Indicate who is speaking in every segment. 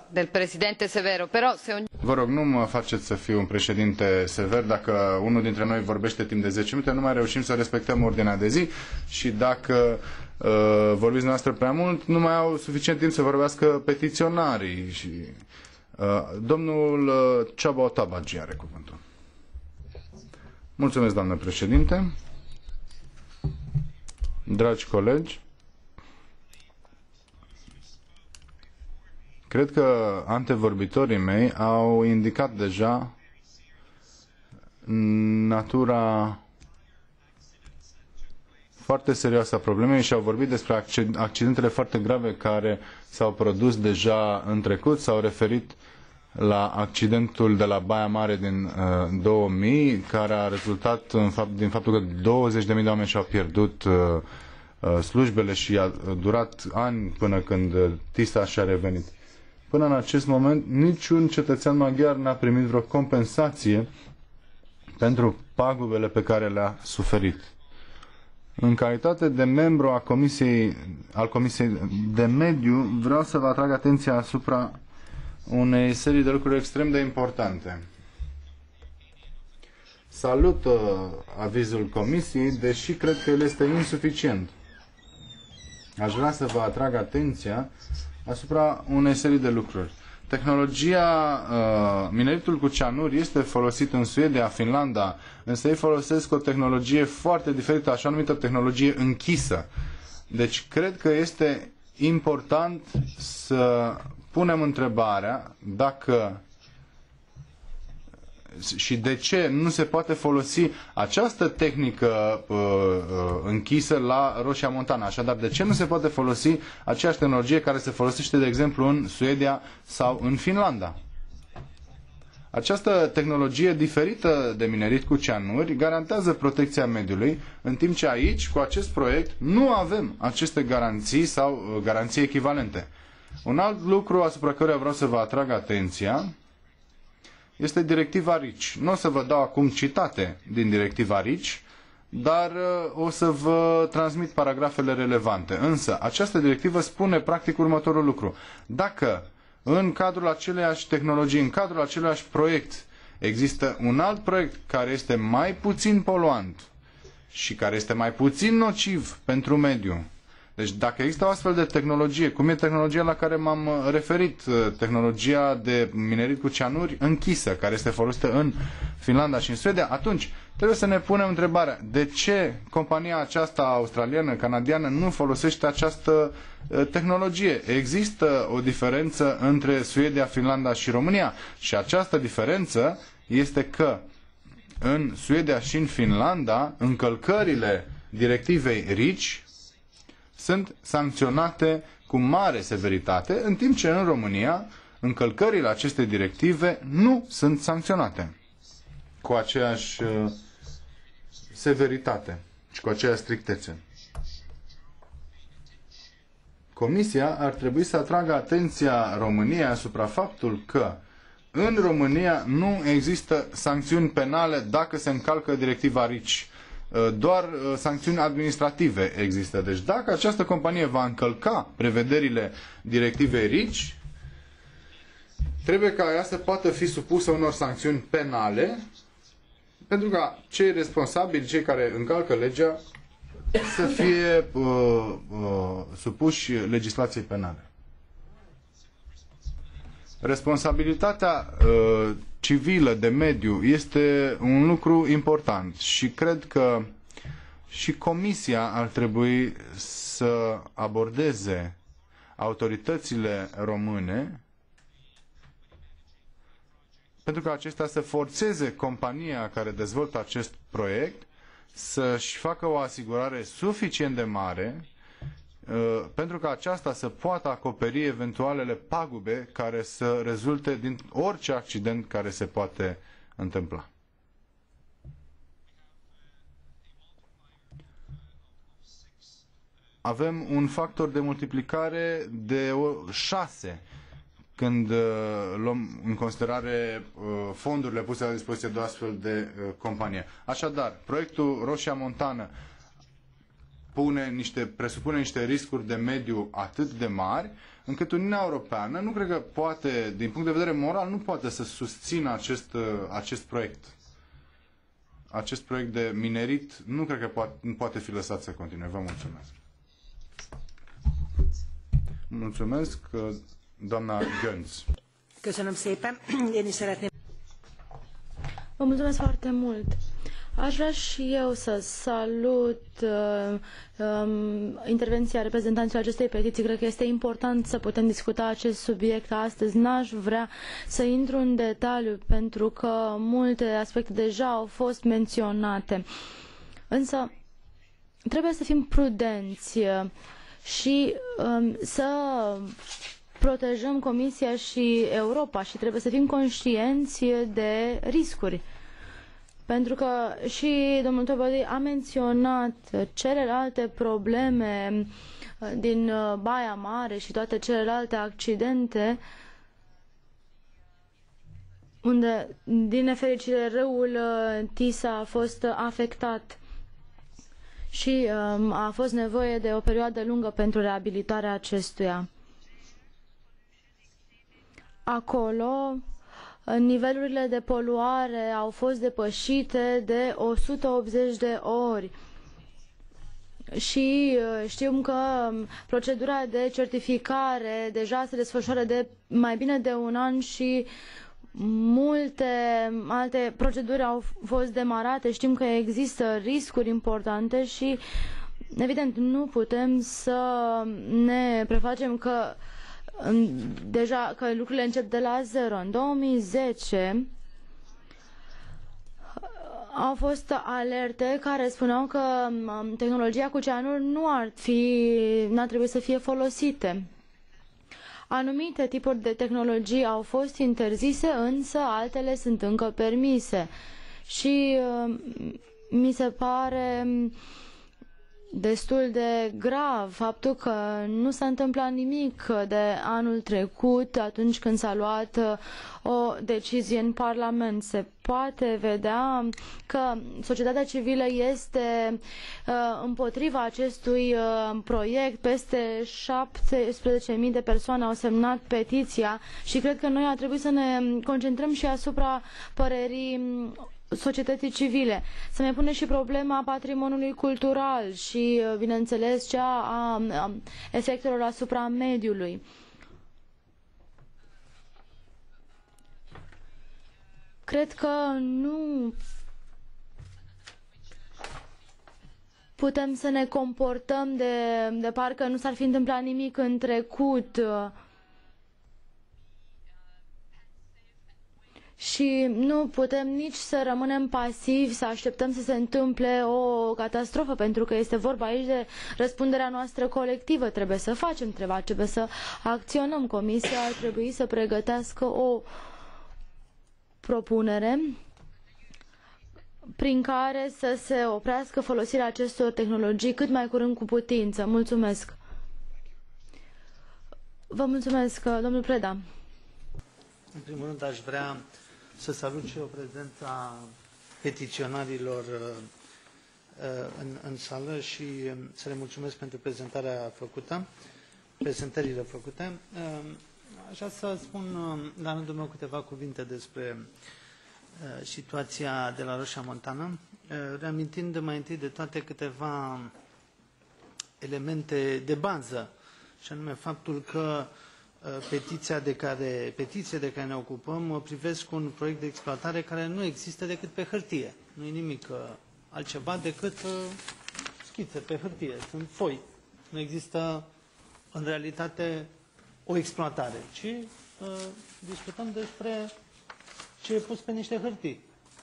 Speaker 1: del presidente Severo, però se...
Speaker 2: Vă rog, nu mă faceți să fiu un președinte sever. Dacă unul dintre noi vorbește timp de 10 minute, nu mai reușim să respectăm ordinea de zi și dacă vorbiți noastră prea mult, nu mai au suficient timp să vorbească petiționarii. Și, domnul Ceaba Tabagi are cuvântul. Mulțumesc, doamnă președinte. Dragi colegi, cred că antevorbitorii mei au indicat deja natura foarte serioasă a problemei și au vorbit despre accidentele foarte grave care s-au produs deja în trecut, s-au referit la accidentul de la Baia Mare din 2000, care a rezultat din faptul că 20.000 de oameni și-au pierdut slujbele și a durat ani până când Tisa și-a revenit. Până în acest moment, niciun cetățean maghiar n-a primit vreo compensație pentru pagubele pe care le-a suferit. În calitate de membru al Comisiei de Mediu, vreau să vă atrag atenția asupra unei serii de lucruri extrem de importante. Salut avizul Comisiei, deși cred că el este insuficient. Aș vrea să vă atrag atenția asupra unei serii de lucruri. Tehnologia, mineritul cu cianuri este folosit în Suedia, Finlanda, însă ei folosesc o tehnologie foarte diferită, așa numită tehnologie închisă. Deci cred că este important să punem întrebarea dacă și de ce nu se poate folosi această tehnică închisă la Roșia Montană. Așadar, de ce nu se poate folosi aceeași tehnologie care se folosește, de exemplu, în Suedia sau în Finlanda? Această tehnologie diferită de minerit cu cianuri garantează protecția mediului, în timp ce aici, cu acest proiect, nu avem aceste garanții sau garanții echivalente. Un alt lucru asupra căruia vreau să vă atrag atenția este directiva RICI. Nu o să vă dau acum citate din directiva RICI, dar o să vă transmit paragrafele relevante. Însă, această directivă spune practic următorul lucru. Dacă în cadrul aceleiași tehnologii, în cadrul aceleiași proiect, există un alt proiect care este mai puțin poluant și care este mai puțin nociv pentru mediu, deci dacă există o astfel de tehnologie, cum e tehnologia la care m-am referit, tehnologia de minerit cu cianuri închisă, care este folosită în Finlanda și în Suedia, atunci trebuie să ne punem întrebarea de ce compania aceasta australiană, canadiană nu folosește această tehnologie. Există o diferență între Suedia, Finlanda și România și această diferență este că în Suedia și în Finlanda încălcările directivei RICI sunt sancționate cu mare severitate, în timp ce în România încălcările acestei directive nu sunt sancționate cu aceeași severitate și cu aceeași strictețe. Comisia ar trebui să atragă atenția României asupra faptul că în România nu există sancțiuni penale dacă se încalcă directiva RICI. Doar sancțiuni administrative există. Deci dacă această companie va încălca prevederile directivei RICI, trebuie ca ea să poată fi supusă unor sancțiuni penale, pentru ca cei responsabili, cei care încalcă legea, să fie supuși legislației penale. Responsabilitatea civilă de mediu este un lucru important și cred că și Comisia ar trebui să abordeze autoritățile române pentru ca acestea să forțeze compania care dezvoltă acest proiect să-și facă o asigurare suficient de mare pentru ca aceasta să poată acoperi eventualele pagube care să rezulte din orice accident care se poate întâmpla. Avem un factor de multiplicare de 6 când luăm în considerare fondurile puse la dispoziție de o astfel de companie. Așadar, proiectul Roșia Montană presupune niște riscuri de mediu atât de mari, încât Uniunea Europeană nu cred că poate, din punct de vedere moral, nu poate să susțină acest proiect. Acest proiect de minerit nu cred că poate fi lăsat să continue. Vă mulțumesc. Mulțumesc, doamna Gönz.
Speaker 3: Köszönöm szépen. Én is szeretném.
Speaker 4: Vă mulțumesc foarte mult. Aș vrea și eu să salut intervenția reprezentanților acestei petiții. Cred că este important să putem discuta acest subiect astăzi. N-aș vrea să intru în detaliu pentru că multe aspecte deja au fost menționate. Însă trebuie să fim prudenți și să protejăm Comisia și Europa și trebuie să fim conștienți de riscuri. Pentru că și domnul Tobadi a menționat celelalte probleme din Baia Mare și toate celelalte accidente unde, din nefericire, râul Tisa a fost afectat și a fost nevoie de o perioadă lungă pentru reabilitarea acestuia. Acolo nivelurile de poluare au fost depășite de 180 de ori și știm că procedura de certificare deja se desfășoară de mai bine de un an și multe alte proceduri au fost demarate. Știm că există riscuri importante și evident nu putem să ne prefacem că deja că lucrurile încep de la zero. În 2010 au fost alerte care spuneau că tehnologia cu cianuri n-ar trebui să fie folosite. Anumite tipuri de tehnologii au fost interzise, însă altele sunt încă permise. Și mi se pare destul de grav faptul că nu s-a întâmplat nimic de anul trecut atunci când s-a luat o decizie în Parlament. Se poate vedea că societatea civilă este împotriva acestui proiect. Peste 17.000 de persoane au semnat petiția și cred că noi ar trebui să ne concentrăm și asupra părerii societății civile. Se mai pune și problema patrimoniului cultural și, bineînțeles, cea a efectelor asupra mediului. Cred că nu putem să ne comportăm de parcă nu s-ar fi întâmplat nimic în trecut. Și nu putem nici să rămânem pasivi, să așteptăm să se întâmple o catastrofă, pentru că este vorba aici de răspunderea noastră colectivă. Trebuie să facem treaba, trebuie să acționăm. Comisia ar trebui să pregătească o propunere prin care să se oprească folosirea acestor tehnologii cât mai curând cu putință. Mulțumesc. Vă mulțumesc, domnul Preda.
Speaker 5: În primul rând aș vrea să salut și eu prezența petiționarilor în sală și să le mulțumesc pentru prezentările făcute. Aș vrea să spun la rândul meu câteva cuvinte despre situația de la Roșia Montană, reamintind mai întâi de toate câteva elemente de bază, și anume faptul că petiția de care ne ocupăm privesc un proiect de exploatare care nu există decât pe hârtie. Nu e nimic altceva decât schițe pe hârtie, sunt foi. Nu există în realitate o exploatare, ci discutăm despre ce e pus pe niște hârtii.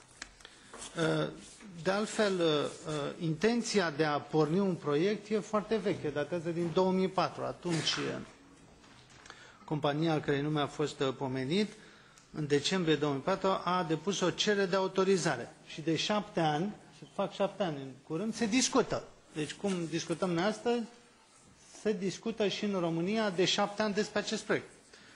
Speaker 5: De altfel, intenția de a porni un proiect e foarte veche, datează din 2004. Atunci compania al cărei nume a fost pomenit, în decembrie 2004, a depus o cerere de autorizare. Și de 7 ani, și fac 7 ani în curând, se discută. Deci cum discutăm noi astăzi, se discută și în România de 7 ani despre acest proiect,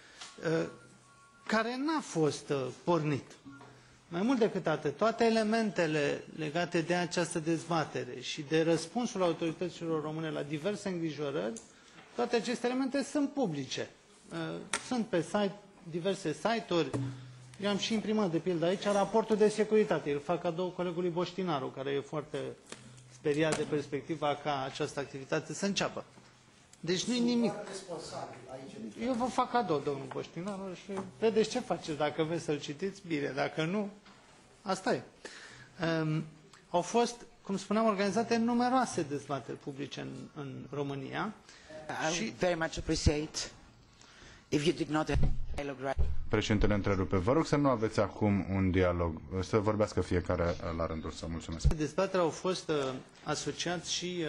Speaker 5: care n-a fost pornit. Mai mult decât atât, toate elementele legate de această dezbatere și de răspunsul autorităților române la diverse îngrijorări, toate aceste elemente sunt publice. Sunt pe site diverse site-uri. Eu am și imprimat, de pildă, aici raportul de securitate. Îl fac cadou colegului Boștinaru, care e foarte speriat de perspectiva ca această activitate să înceapă. Deci nu-i nimic. Eu vă fac cadou, domnul Boștinaru, și vedeți ce faceți. Dacă vreți să-l citiți, bine. Dacă nu, asta e. Au fost, cum spuneam, organizate numeroase dezbateri publice în România.
Speaker 6: I very much appreciate if you did not have dialogue right.
Speaker 2: Președintele întrerupe. Vă rog să nu aveți acum un dialog, să vorbească fiecare la rândul său. Mulțumesc.
Speaker 5: Dezbaterea au fost asociați și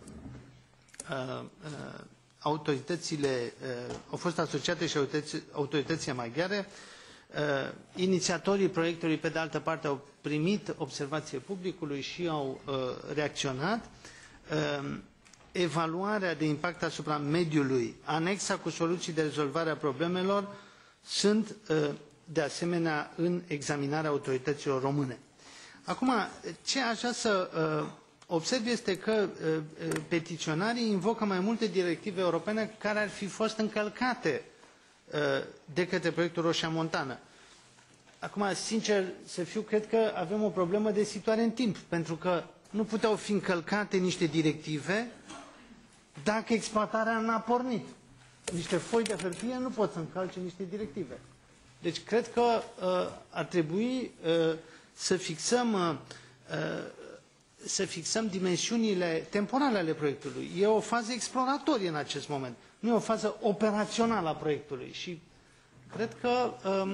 Speaker 5: autoritățile, au fost asociate și autoritățile maghiare. Inițiatorii proiectului, pe de altă parte, au primit observație publicului și au reacționat. Evaluarea de impact asupra mediului, anexa cu soluții de rezolvare a problemelor, sunt de asemenea în examinarea autorităților române. Acum, ce aș vrea să observ este că petiționarii invocă mai multe directive europene care ar fi fost încălcate de către proiectul Roșia Montană. Acum, sincer să fiu, cred că avem o problemă de situare în timp, pentru că nu puteau fi încălcate niște directive dacă exploatarea n-a pornit. Niște foi de hârtie nu pot să încalce niște directive. Deci cred că ar trebui să fixăm dimensiunile temporale ale proiectului. E o fază exploratorie în acest moment. Nu e o fază operațională a proiectului. Și cred că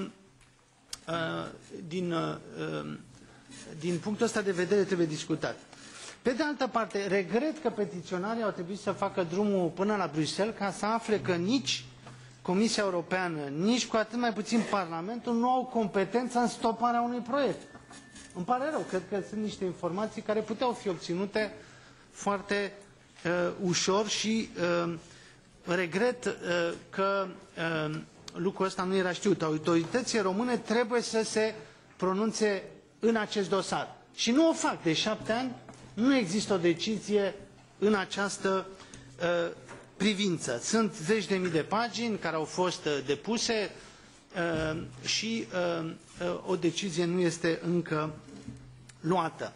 Speaker 5: din punctul ăsta de vedere trebuie discutat. Pe de altă parte, regret că petiționarii au trebuit să facă drumul până la Bruxelles ca să afle că nici Comisia Europeană, nici cu atât mai puțin Parlamentul nu au competența în stoparea unui proiect. Îmi pare rău, cred că sunt niște informații care puteau fi obținute foarte ușor și regret că lucrul ăsta nu era știut. Autoritățile române trebuie să se pronunțe în acest dosar. Și nu o fac. De 7 ani nu există o decizie în această privință. Sunt zeci de mii de pagini care au fost depuse și o decizie nu este încă luată.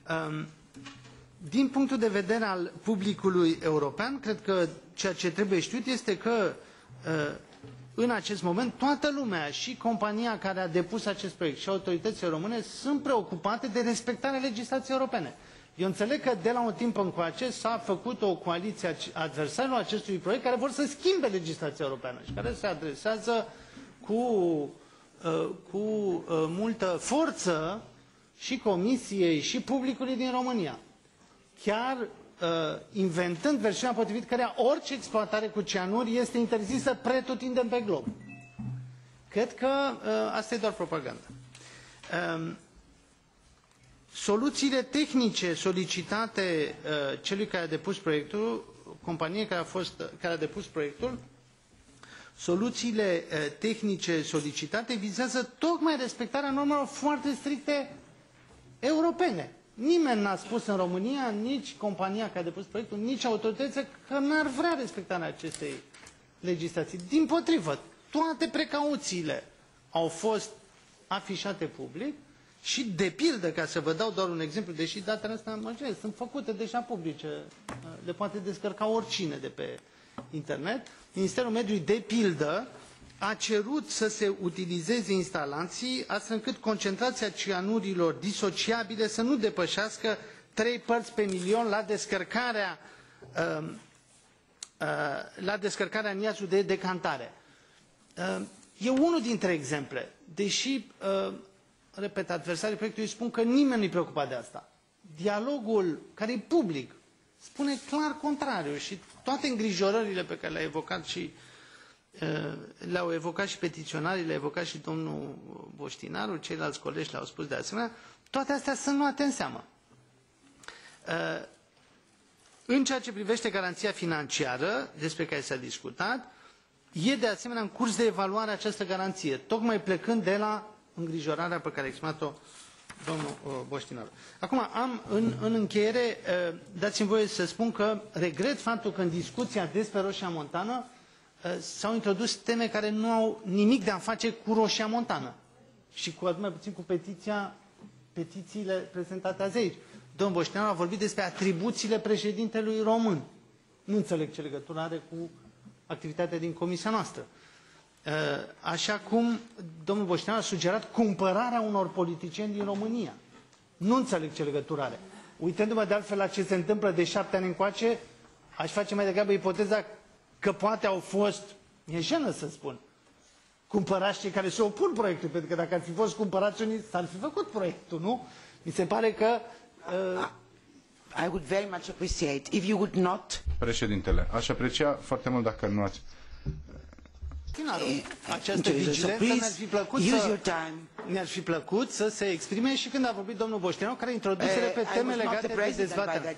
Speaker 5: Din punctul de vedere al publicului european, cred că ceea ce trebuie știut este că în acest moment toată lumea, și compania care a depus acest proiect și autoritățile române, sunt preocupate de respectarea legislației europene. Eu înțeleg că de la un timp încoace s-a făcut o coaliție a adversarilor acestui proiect care vor să schimbe legislația europeană și care se adresează cu multă forță și Comisiei și publicului din România. Chiar inventând versiunea potrivit căreia orice exploatare cu cianuri este interzisă pretutindeni pe glob. Cred că asta e doar propagandă. Soluțiile tehnice solicitate celui care a depus proiectul, companiei care a depus proiectul, soluțiile tehnice solicitate vizează tocmai respectarea normelor foarte stricte europene. Nimeni n-a spus în România, nici compania care a depus proiectul, nici autoritățile, că n-ar vrea respectarea acestei legislații. Dimpotrivă, toate precauțiile au fost afișate public și, de pildă, ca să vă dau doar un exemplu, deși datele astea sunt făcute deja publice, le poate descărca oricine de pe internet, Ministerul Mediului, de pildă, a cerut să se utilizeze instalații astfel încât concentrația cianurilor disociabile să nu depășească 3 parți pe milion la descărcarea în iazul de decantare. E unul dintre exemple, deși, repet, adversarii proiectului spun că nimeni nu-i preocupat de asta. Dialogul, care e public, spune clar contrariu și toate îngrijorările pe care le-a evocat și le-au evocat și petiționarii, le-a evocat și domnul Boștinaru, ceilalți colegi le-au spus de asemenea, toate astea sunt luate în seamă. În ceea ce privește garanția financiară, despre care s-a discutat, e de asemenea în curs de evaluare această garanție, tocmai plecând de la îngrijorarea pe care a exprimat-o domnul Boștinaru. Acum, în încheiere, dați-mi voie să spun că regret faptul că în discuția despre Roșia Montană s-au introdus teme care nu au nimic de a face cu Roșia Montană și cu atât mai puțin cu petițiile prezentate azi aici. Domnul Boștinaru a vorbit despre atribuțiile președintelui român. Nu înțeleg ce legătură are cu activitatea din comisia noastră. Așa cum domnul Boștinaru a sugerat cumpărarea unor politicieni din România. Nu înțeleg ce legătură are. Uitându-mă de altfel la ce se întâmplă de 7 ani încoace, aș face mai degrabă ipoteza că poate au fost, e jenă să spun, cumpărați cei care se opun proiectului, pentru că dacă ar fi fost cumpărați unii, s-ar fi făcut proiectul, nu? Mi se pare că...
Speaker 6: I would very much appreciate if you would not...
Speaker 2: Președintele, aș aprecia foarte mult dacă nu ați...
Speaker 5: Această vigilență ne-ar fi plăcut să se exprime și când a vorbit domnul Boștinaru, care introdusele pe teme legate de dezbatere.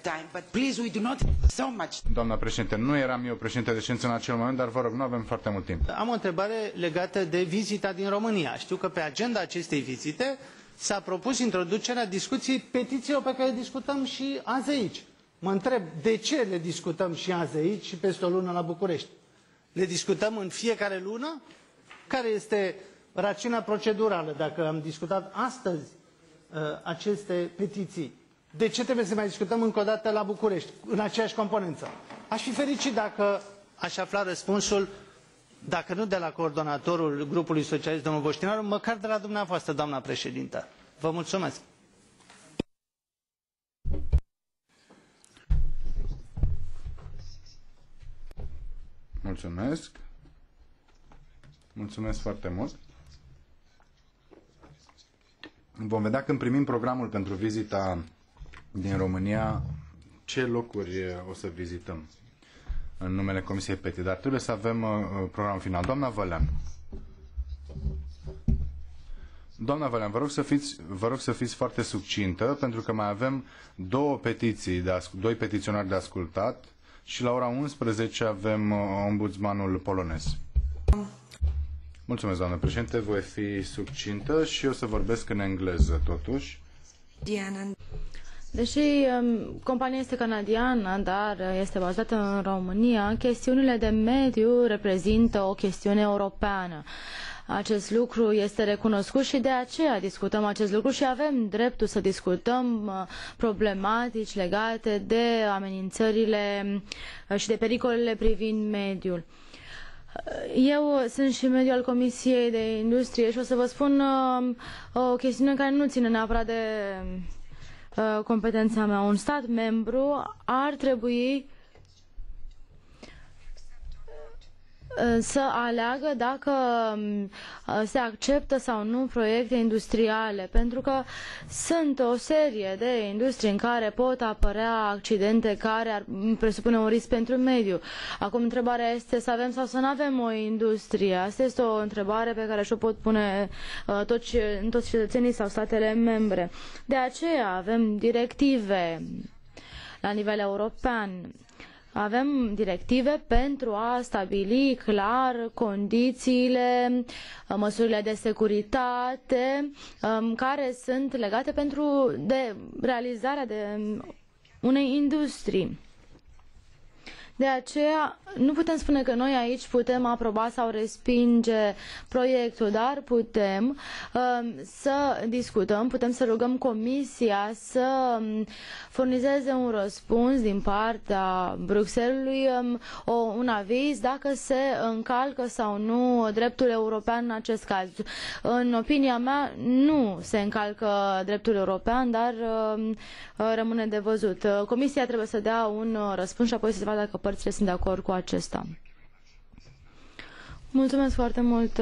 Speaker 2: Doamna președinte, nu eram eu președinte de ședință în acel moment, dar vă rog, nu avem foarte mult timp.
Speaker 5: Am o întrebare legată de vizita din România. Știu că pe agenda acestei vizite s-a propus introducerea discuției petițiilor pe care le discutăm și azi aici. Mă întreb, de ce le discutăm și azi aici și peste o lună la București? Le discutăm în fiecare lună? Care este rațiunea procedurală dacă am discutat astăzi aceste petiții? De ce trebuie să mai discutăm încă o dată la București, în aceeași componență? Aș fi fericit dacă aș afla răspunsul, dacă nu de la coordonatorul grupului socialist, domnul Boștinaru, măcar de la dumneavoastră, doamna președintă. Vă mulțumesc.
Speaker 2: Mulțumesc. Mulțumesc foarte mult. Vom vedea când primim programul pentru vizita din România ce locuri o să vizităm în numele Comisiei PETI, dar trebuie să avem programul final. Doamna Vălean. Doamna Vălean, vă rog să fiți foarte succintă, pentru că mai avem doi petiționari de ascultat și la ora 11 avem ombudsmanul polonez. Mulțumesc, doamnă președinte, voi fi succintă și o să vorbesc în engleză, totuși.
Speaker 4: Deși compania este canadiană, dar este bazată în România, chestiunile de mediu reprezintă o chestiune europeană. Acest lucru este recunoscut și de aceea discutăm acest lucru și avem dreptul să discutăm problematici legate de amenințările și de pericolele privind mediul. Eu sunt și mediu al Comisiei de Industrie și o să vă spun o chestiune care nu ține neapărat de competența mea. Un stat membru ar trebui să aleagă dacă se acceptă sau nu proiecte industriale, pentru că sunt o serie de industrii în care pot apărea accidente care ar presupune un risc pentru mediu. Acum întrebarea este să avem sau să nu avem o industrie. Asta este o întrebare pe care și-o pot pune toți cetățenii sau statele membre. De aceea avem directive la nivel european. Avem directive pentru a stabili clar condițiile, măsurile de securitate care sunt legate de realizarea de unei industrii. De aceea nu putem spune că noi aici putem aproba sau respinge proiectul, dar putem să discutăm, putem să rugăm Comisia să furnizeze un răspuns din partea Bruxellesului, un aviz dacă se încalcă sau nu dreptul european în acest caz. În opinia mea nu se încalcă dreptul european, dar rămâne de văzut. Comisia trebuie să dea un răspuns și apoi să se vadă dacă părțile sunt de acord cu acesta. Mulțumesc foarte mult.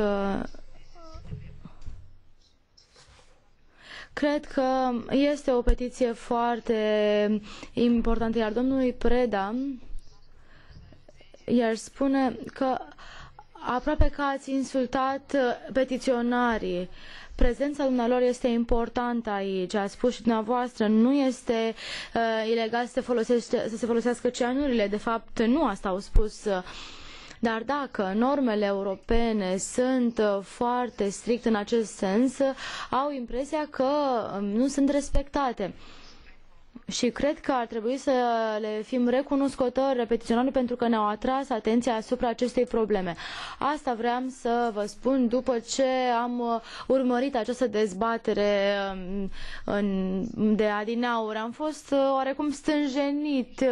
Speaker 4: Cred că este o petiție foarte importantă, iar domnului Preda i-aș spune că aproape că ați insultat petiționarii. Prezența dumnealor este importantă aici. A spus și dumneavoastră, nu este ilegal să se folosească cianurile. De fapt, nu asta au spus. Dar dacă normele europene sunt foarte stricte în acest sens, au impresia că nu sunt respectate. Și cred că ar trebui să le fim recunoscători repetiționali pentru că ne-au atras atenția asupra acestei probleme. Asta vreau să vă spun după ce am urmărit această dezbatere de adineauri. Am fost oarecum stânjenit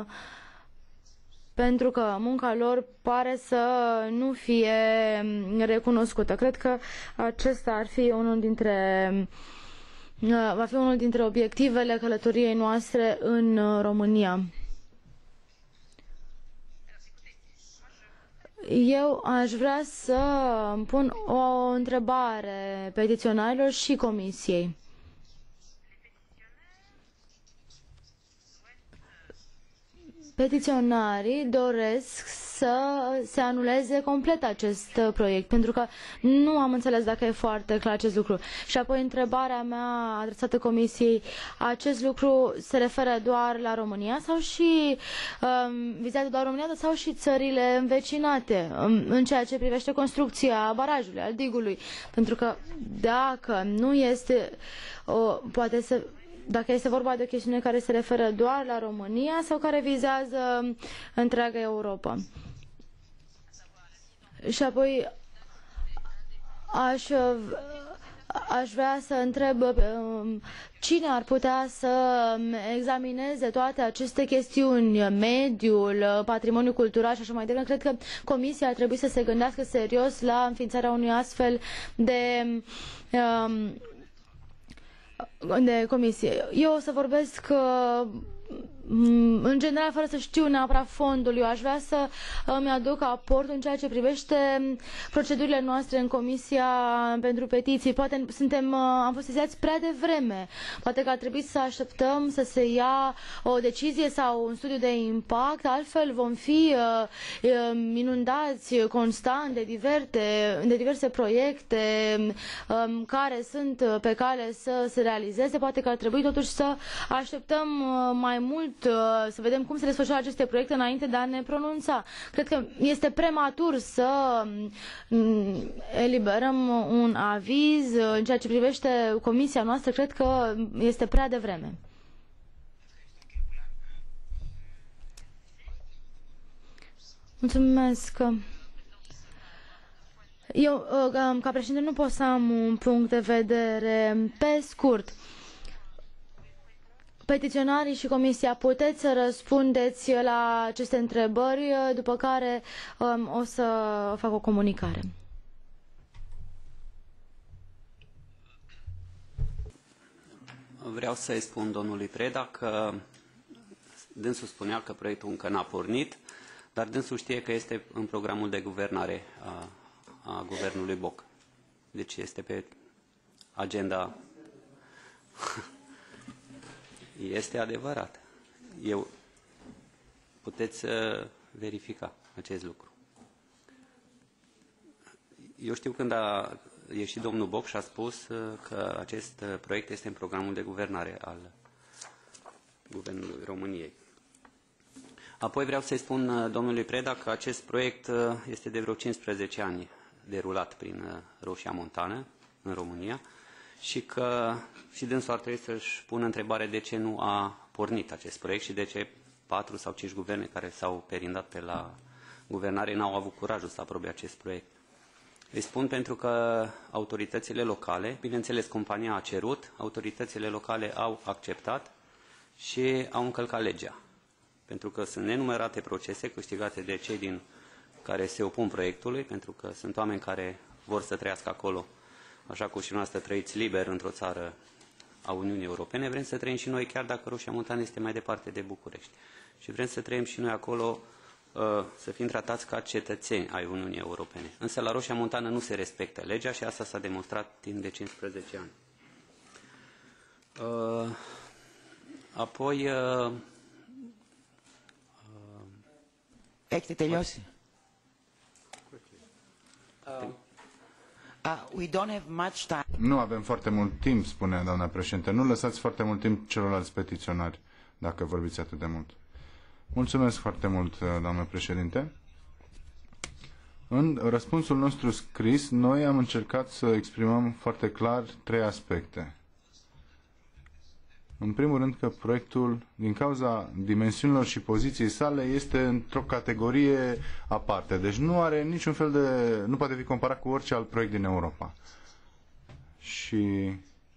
Speaker 4: pentru că munca lor pare să nu fie recunoscută. Cred că acesta ar fi va fi unul dintre obiectivele călătoriei noastre în România. Eu aș vrea să pun o întrebare petiționarilor și comisiei. Petiționarii doresc să se anuleze complet acest proiect, pentru că nu am înțeles dacă e foarte clar acest lucru. Și apoi întrebarea mea adresată Comisiei, acest lucru se referă doar la România sau și vizează doar România sau și țările învecinate în ceea ce privește construcția barajului, al digului? Pentru că dacă nu este, poate să... Dacă este vorba de o chestiune care se referă doar la România sau care vizează întreaga Europa. Și apoi aș vrea să întreb cine ar putea să examineze toate aceste chestiuni, mediul, patrimoniul cultural și așa mai departe. Cred că Comisia ar trebui să se gândească serios la înființarea unui astfel de comisie. Eu o să vorbesc în general fără să știu neapărat fondul. Eu aș vrea să îmi aduc aport în ceea ce privește procedurile noastre în Comisia pentru Petiții. Poate am fost sesizați prea devreme. Poate că ar trebui să așteptăm să se ia o decizie sau un studiu de impact, altfel vom fi inundați constant de diverse proiecte care sunt pe cale să se realizeze. Poate că ar trebui totuși să așteptăm mai mult să vedem cum se desfășoară aceste proiecte înainte de a ne pronunța. Cred că este prematur să eliberăm un aviz în ceea ce privește comisia noastră. Cred că este prea devreme. Mulțumesc. Eu, ca președinte, nu pot să am un punct de vedere pe scurt. Petiționarii și Comisia, puteți să răspundeți la aceste întrebări, după care o să fac o comunicare.
Speaker 7: Vreau să-i spun domnului Preda că dânsul spunea că proiectul încă n-a pornit, dar dânsul știe că este în programul de guvernare a guvernului Boc. Deci este pe agenda... Este adevărat. Puteți verifica acest lucru. Eu știu când a ieșit domnul Boc și a spus că acest proiect este în programul de guvernare al Guvernului României. Apoi vreau să-i spun domnului Preda că acest proiect este de vreo 15 ani derulat prin Roșia Montană, în România, și că și dânsul ar trebui să-și pună întrebare de ce nu a pornit acest proiect și de ce 4 sau 5 guverne care s-au perindat pe la guvernare n-au avut curajul să aprobe acest proiect. Îi spun pentru că autoritățile locale, bineînțeles compania a cerut, autoritățile locale au acceptat și au încălcat legea. Pentru că sunt nenumărate procese câștigate de cei care se opun proiectului, pentru că sunt oameni care vor să trăiască acolo, așa cum și noastră trăiți liber într-o țară a Uniunii Europene, vrem să trăim și noi, chiar dacă Roșia Montană este mai departe de București. Și vrem să trăim și noi acolo, să fim tratați ca cetățeni ai Uniunii Europene. Însă la Roșia Montană nu se respectă legea și asta s-a demonstrat timp de 15 ani. Apoi...
Speaker 6: Έχετε τελειώσει? We don't have much time.
Speaker 2: Nu avem foarte mult timp, spune doamna președinte. Nu lăsați foarte mult timp celorlalți petiționari, dacă vorbiți atât de mult. Mulțumesc foarte mult, doamnă președinte. În răspunsul nostru scris, noi am încercat să exprimăm foarte clar 3 aspecte. În primul rând că proiectul, din cauza dimensiunilor și poziției sale, este într-o categorie aparte. Deci nu are niciun fel de... nu poate fi comparat cu orice alt proiect din Europa. Și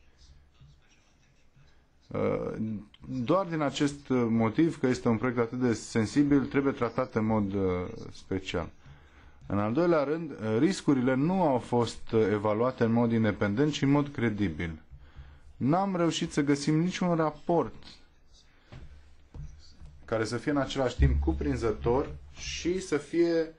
Speaker 2: doar din acest motiv, că este un proiect atât de sensibil, trebuie tratat în mod special. În al doilea rând, riscurile nu au fost evaluate în mod independent, ci în mod credibil. N-am reușit să găsim niciun raport care să fie în același timp cuprinzător și să fie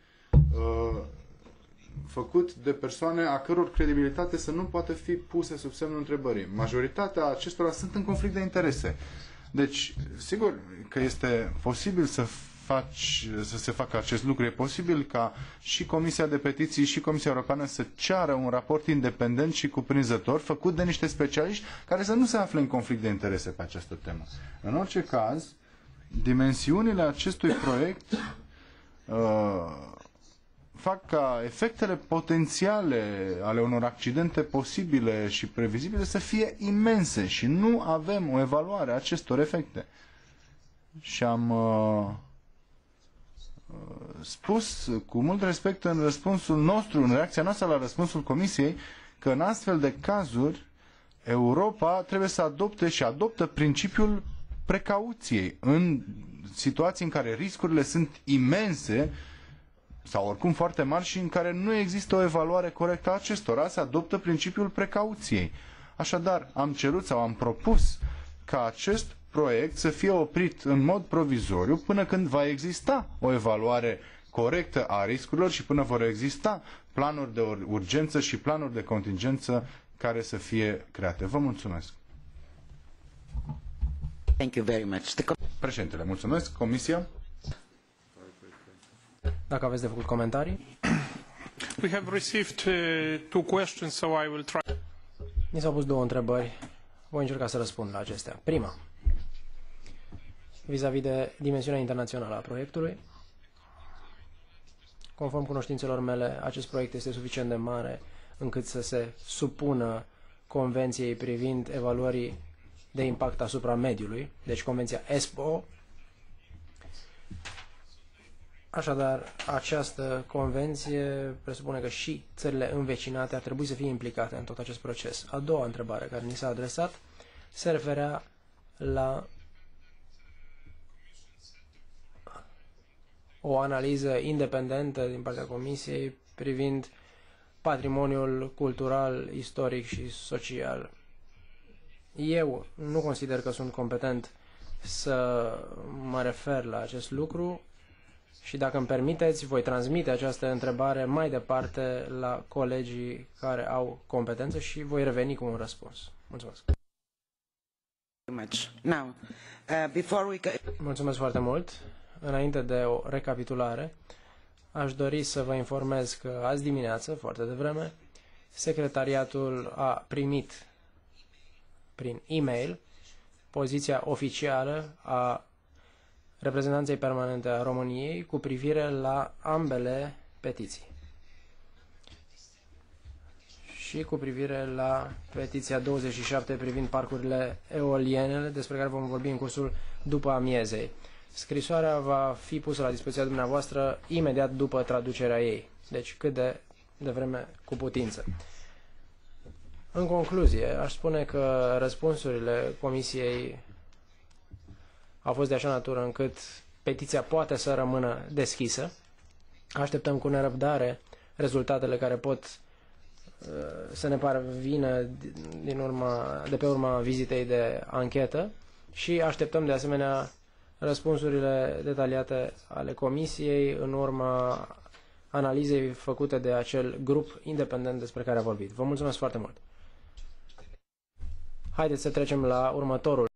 Speaker 2: făcut de persoane a căror credibilitate să nu poată fi puse sub semnul întrebării. Majoritatea acestora sunt în conflict de interese. Deci, sigur că este posibil să se facă acest lucru. E posibil ca și Comisia de Petiții și Comisia Europeană să ceară un raport independent și cuprinzător făcut de niște specialiști care să nu se afle în conflict de interese pe această temă. În orice caz, dimensiunile acestui proiect fac ca efectele potențiale ale unor accidente posibile și previzibile să fie imense și nu avem o evaluare a acestor efecte. Și am spus cu mult respect în răspunsul nostru, în reacția noastră la răspunsul Comisiei, că în astfel de cazuri Europa trebuie să adopte și adoptă principiul precauției în situații în care riscurile sunt imense sau oricum foarte mari și în care nu există o evaluare corectă a acestora, se adoptă principiul precauției. Așadar, am cerut sau am propus ca acest proiect să fie oprit în mod provizoriu până când va exista o evaluare corectă a riscurilor și până vor exista planuri de urgență și planuri de contingență care să fie create. Vă mulțumesc.
Speaker 6: Thank you very much.
Speaker 2: Președintele, mulțumesc. Comisia?
Speaker 8: Dacă aveți de făcut comentarii.
Speaker 9: We have received two questions, so I will try.
Speaker 8: Mi s-au pus două întrebări. Voi încerca să răspund la acestea. Prima, vis-a-vis de dimensiunea internațională a proiectului. Conform cunoștințelor mele, acest proiect este suficient de mare încât să se supună Convenției privind evaluării de impact asupra mediului, deci Convenția ESPO. Așadar, această convenție presupune că și țările învecinate ar trebui să fie implicate în tot acest proces. A doua întrebare care ni s-a adresat se referea la o analiză independentă din partea Comisiei privind patrimoniul cultural, istoric și social. Eu nu consider că sunt competent să mă refer la acest lucru și dacă îmi permiteți, voi transmite această întrebare mai departe la colegii care au competență și voi reveni cu un răspuns. Mulțumesc. Mulțumesc foarte mult. Înainte de o recapitulare, aș dori să vă informez că azi dimineață, foarte devreme, secretariatul a primit prin e-mail poziția oficială a reprezentanței permanente a României cu privire la ambele petiții și cu privire la petiția 27 privind parcurile eoliene, despre care vom vorbi în cursul după amiezei. Scrisoarea va fi pusă la dispoziția dumneavoastră imediat după traducerea ei, deci cât de devreme cu putință. În concluzie, aș spune că răspunsurile Comisiei au fost de așa natură încât petiția poate să rămână deschisă. Așteptăm cu nerăbdare rezultatele care pot să ne parvină de pe urma vizitei de anchetă și așteptăm de asemenea răspunsurile detaliate ale Comisiei în urma analizei făcute de acel grup independent despre care a vorbit. Vă mulțumesc foarte mult! Haideți să trecem la următorul